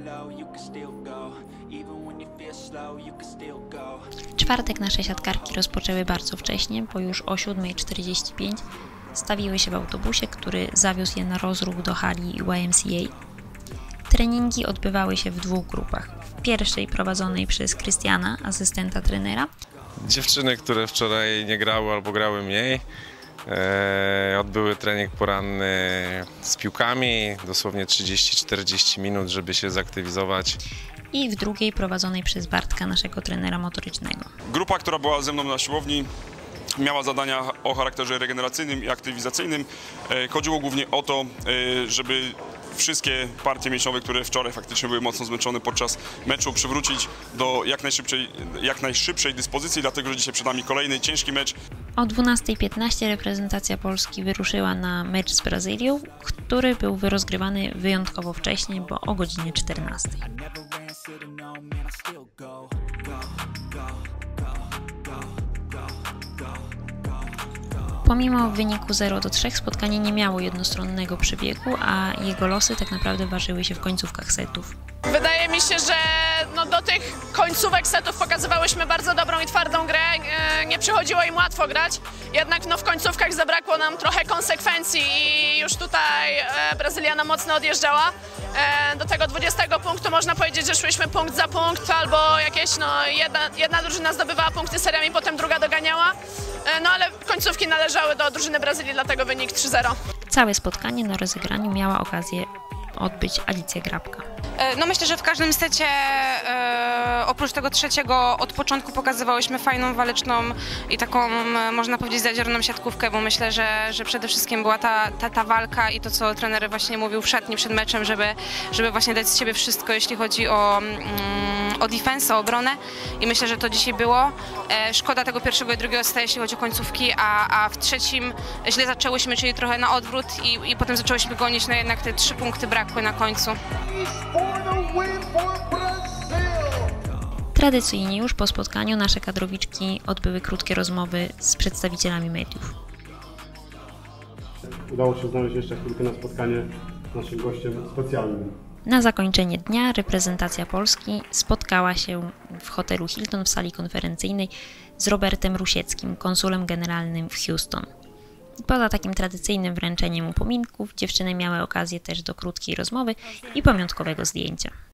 W czwartek nasze siatkarki rozpoczęły bardzo wcześnie, bo już o 7:45 stawiły się w autobusie, który zawiózł je na rozruch do hali YMCA. Treningi odbywały się w dwóch grupach. W pierwszej prowadzonej przez Krystiana, asystenta trenera. Dziewczyny, które wczoraj nie grały albo grały mniej, odbyły trening poranny z piłkami, dosłownie 30-40 minut, żeby się zaktywizować. I w drugiej prowadzonej przez Bartka, naszego trenera motorycznego. Grupa, która była ze mną na siłowni, miała zadania o charakterze regeneracyjnym i aktywizacyjnym. Chodziło głównie o to, żeby wszystkie partie mięśniowe, które wczoraj faktycznie były mocno zmęczone podczas meczu, przywrócić do jak najszybszej dyspozycji, dlatego że dzisiaj przed nami kolejny ciężki mecz. O 12:15 reprezentacja Polski wyruszyła na mecz z Brazylią, który był rozgrywany wyjątkowo wcześnie, bo o godzinie 14. Pomimo wyniku 0-3 spotkanie nie miało jednostronnego przebiegu, a jego losy tak naprawdę ważyły się w końcówkach setów. Wydaje mi się, że do tych końcówek setów pokazywałyśmy bardzo dobrą i twardą grę. Nie przychodziło im łatwo grać, jednak w końcówkach zabrakło nam trochę konsekwencji i już tutaj Brazylia nam mocno odjeżdżała. Do tego 20 punktu można powiedzieć, że szłyśmy punkt za punkt, albo jakieś jedna drużyna zdobywała punkty seriami, potem druga doganiała. Ale końcówki należały do drużyny Brazylii, dlatego wynik 3-0. Całe spotkanie na rozegraniu miała okazję odbyć Alicja Grabka. Myślę, że w każdym secie, oprócz tego trzeciego, od początku pokazywałyśmy fajną, waleczną i taką, można powiedzieć, zadziorną siatkówkę, bo myślę, że przede wszystkim była ta walka i to, co trener właśnie mówił w szatni przed meczem, żeby właśnie dać z siebie wszystko, jeśli chodzi o defense, o obronę, i myślę, że to dzisiaj było. Szkoda tego pierwszego i drugiego seta, jeśli chodzi o końcówki, a w trzecim źle zaczęłyśmy, czyli trochę na odwrót i potem zaczęłyśmy gonić, jednak te 3 punkty brakły na końcu. Tradycyjnie już po spotkaniu nasze kadrowiczki odbyły krótkie rozmowy z przedstawicielami mediów. Udało się znaleźć jeszcze chwilkę na spotkanie z naszym gościem specjalnym. Na zakończenie dnia reprezentacja Polski spotkała się w hotelu Hilton w sali konferencyjnej z Robertem Rusieckim, konsulem generalnym w Houston. Poza takim tradycyjnym wręczeniem upominków, dziewczyny miały okazję też do krótkiej rozmowy i pamiątkowego zdjęcia.